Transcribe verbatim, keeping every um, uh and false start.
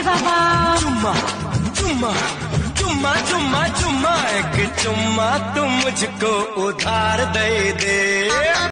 बाबा। चुम्मा चुम्मा चुम्मा चुम्मा चुम्मा, एक चुम्मा तू मुझको उधार दे दे।